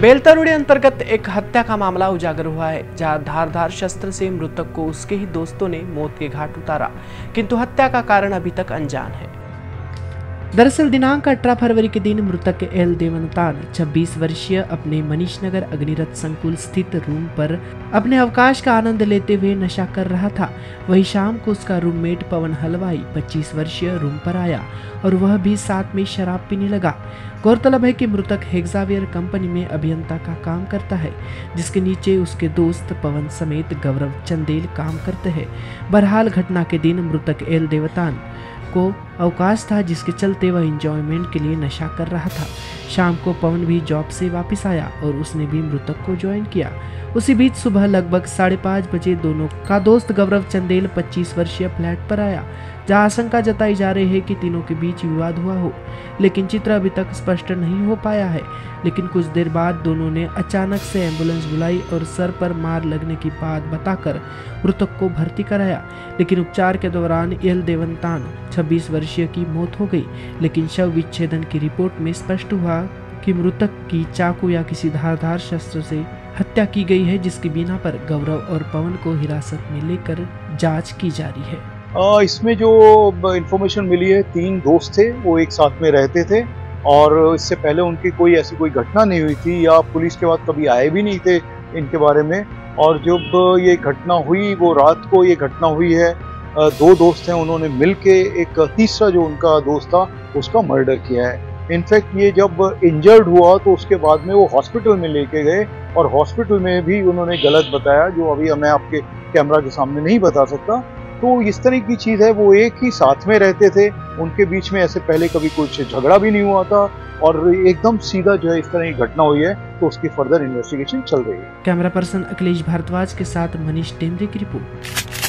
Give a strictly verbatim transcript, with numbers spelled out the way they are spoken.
बेलतरोड़ी अंतर्गत एक हत्या का मामला उजागर हुआ है, जहां धारदार शस्त्र से मृतक को उसके ही दोस्तों ने मौत के घाट उतारा, किंतु हत्या का कारण अभी तक अनजान है। दरअसल दिनांक अठारह फरवरी के दिन मृतक एल देवनतान छब्बीस वर्षीय अपने मनीष नगर अग्निरथ संकुल स्थित रूम पर अपने अवकाश का आनंद लेते हुए नशा कर रहा था। वही शाम को उसका रूममेट पवन हलवाई पच्चीस वर्षीय रूम पर आया और वह भी साथ में शराब पीने लगा। गौरतलब है कि मृतक हेक्सावेयर कंपनी में अभियंता का काम करता है, जिसके नीचे उसके दोस्त पवन समेत गौरव चंदेल काम करते हैं। बहरहाल घटना के दिन मृतक एल देवतान को अवकाश था, जिसके चलते वह एंजॉयमेंट के लिए नशा कर रहा था। शाम को पवन भी जॉब से वापस आया और उसने भी मृतक को ज्वाइन किया। उसी बीच सुबह लगभग साढ़े पाँच बजे दोनों का दोस्त गौरव चंदेल पच्चीस वर्षीय फ्लैट पर आया, जहां आशंका जताई जा रही है कि तीनों के बीच विवाद हुआ हो, लेकिन चित्र अभी तक स्पष्ट नहीं हो पाया है। लेकिन कुछ देर बाद दोनों ने अचानक से एम्बुलेंस बुलाई और सर पर मार लगने की बात बताकर मृतक को भर्ती कराया, लेकिन उपचार के दौरान एल देवनतान छब्बीस वर्षीय की मौत हो गई। लेकिन शव विच्छेदन की रिपोर्ट में स्पष्ट हुआ कि मृतक की चाकू या किसी धारदार शस्त्र से हत्या की गई है, जिसकी बिना पर गौरव और पवन को हिरासत में लेकर जांच की जा रही है। आ, इसमें जो इन्फॉर्मेशन मिली है, तीन दोस्त थे, वो एक साथ में रहते थे और इससे पहले उनकी कोई ऐसी कोई घटना नहीं हुई थी या पुलिस के बाद कभी आए भी नहीं थे इनके बारे में। और जब ये घटना हुई, वो रात को ये घटना हुई है, दो दोस्त हैं, उन्होंने मिलके एक तीसरा जो उनका दोस्त था उसका मर्डर किया है। इनफैक्ट ये जब इंजर्ड हुआ तो उसके बाद में वो हॉस्पिटल में लेके गए और हॉस्पिटल में भी उन्होंने गलत बताया, जो अभी मैं आपके कैमरा के सामने नहीं बता सकता। तो इस तरह की चीज़ है, वो एक ही साथ में रहते थे, उनके बीच में ऐसे पहले कभी कुछ झगड़ा भी नहीं हुआ था और एकदम सीधा जो है इस तरह की घटना हुई है, तो उसकी फर्दर इन्वेस्टिगेशन चल रही है। कैमरा पर्सन अखिलेश भारद्वाज के साथ मनीष टेमरे की रिपोर्ट।